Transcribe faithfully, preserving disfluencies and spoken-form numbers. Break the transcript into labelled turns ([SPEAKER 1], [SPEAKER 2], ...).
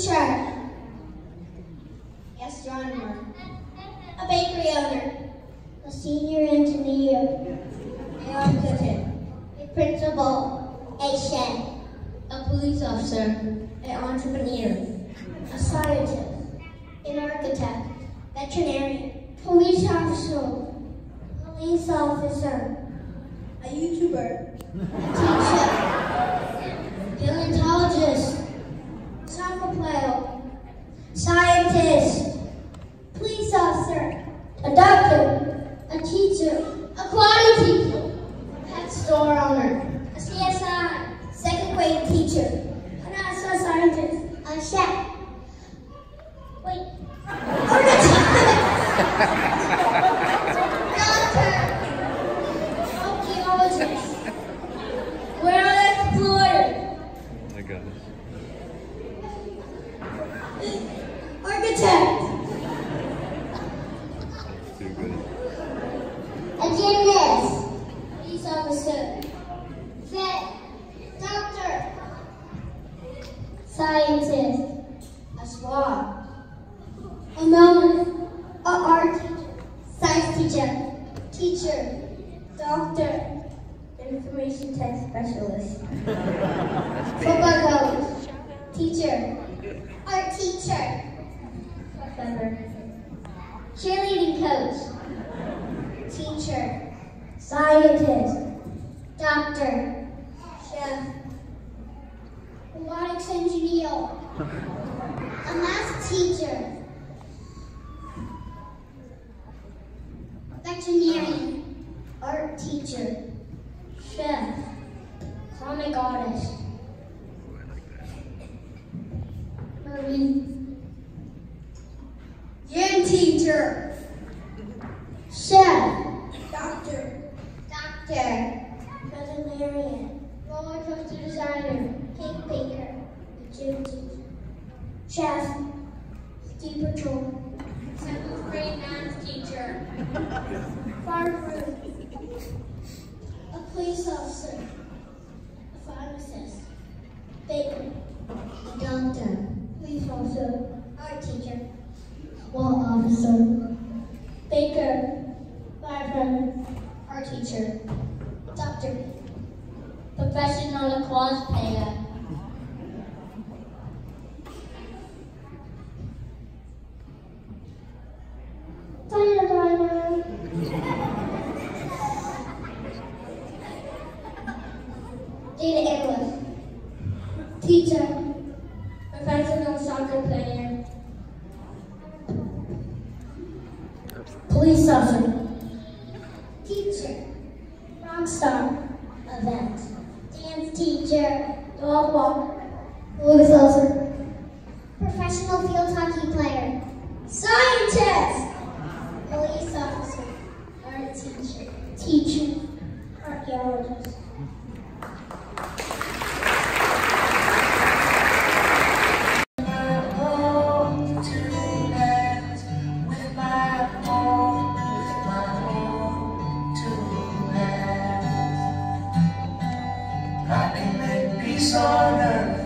[SPEAKER 1] teacher. Astronomer. A bakery owner. A senior engineer. A architect. A principal. A chef. A police officer. An entrepreneur. A scientist. An architect. Veterinarian. Police officer. Police officer. A YouTuber. A teacher. Paleontologist. Soccer player. Scientist. Police officer. A doctor. A teacher. A quality teacher. A pet store owner. A C S I. Second grade teacher. A NASA scientist. A chef. Wait. Doctor. Archaeologist. World explorer.
[SPEAKER 2] Oh my goodness.
[SPEAKER 1] Architect.
[SPEAKER 2] That's too good.
[SPEAKER 1] A gymnast. Police officer. Vet. Doctor. Scientist. A swab. A milliner. A art teacher. Science teacher. Teacher. Doctor. Information tech specialist. Football coach. Teacher. Art teacher. Professor. Cheerleading coach. Teacher. Scientist. Doctor. Chef. Robotics engineer. A math teacher. Veterinarian. Art teacher. Chef. Comic artist. Marine. Gym teacher. Chef. Doctor. Doctor. Veterinarian. Roller coaster designer. Cake baker. Gym teacher. Chef. Ski patrol. Seventh grade math teacher. Farmer. A police officer. A pharmacist. Baker. A doctor. Police officer. Art teacher. Law officer. Baker. Firefighter. Art teacher. Doctor. Professional lacrosse player. Dino Dino. Data analyst. Teacher. Professional soccer player. Police officer. Teacher. Rock star. Event. Dance teacher. Dog walker. Police officer. Professional field hockey player. Scientist. Police officer. Art teacher. Teacher. Archaeologist.
[SPEAKER 3] I can make peace on earth.